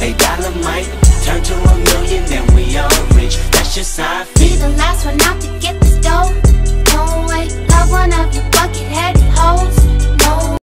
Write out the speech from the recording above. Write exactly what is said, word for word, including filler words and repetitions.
A dollar might turn to a million, then we all rich. That's just how I feel. Be the last